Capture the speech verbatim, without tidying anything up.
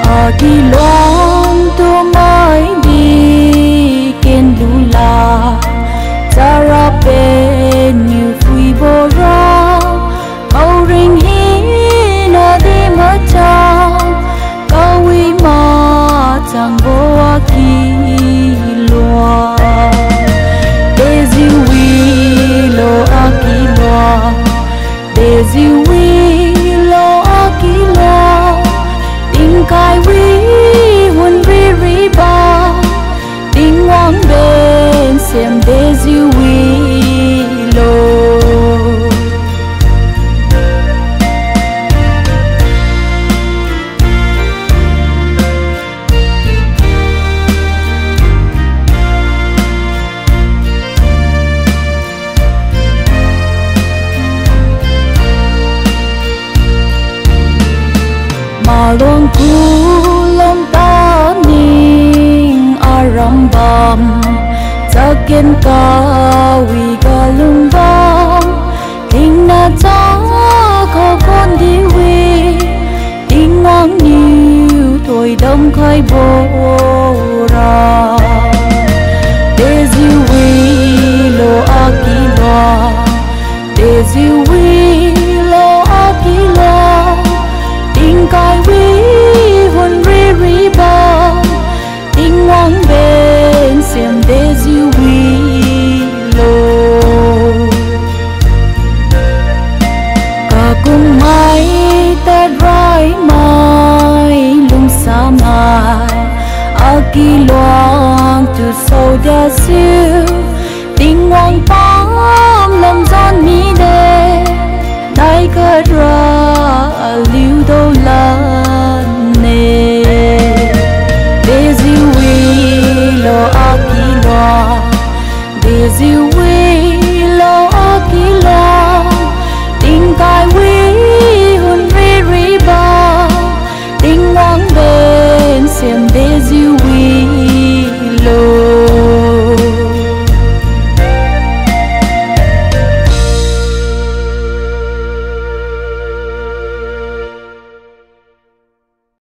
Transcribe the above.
đi long tua mai đi ken lula tara pe như phui bồ ra câu ring hi na đi mất cha câu uy mà chẳng vô kỳ loa để diu uy lo a kỳ loa để diu uy lo a kỳ loa tình cai uy huân ri ri ba tình hoang bên xem để diu uy lo long cu long ta ning aram bam ta ken ka wi ga lung bam ting na cha ko con đi wi ting ngang như tuổi đông khai bồ ra để diu wi lo a ki lo để diu wi lo a ki lo tình cai uy huân ri ri ba tình hoang bên xem để diu uy lo cả cùng mai ta rai mai lung sa mai a ki lo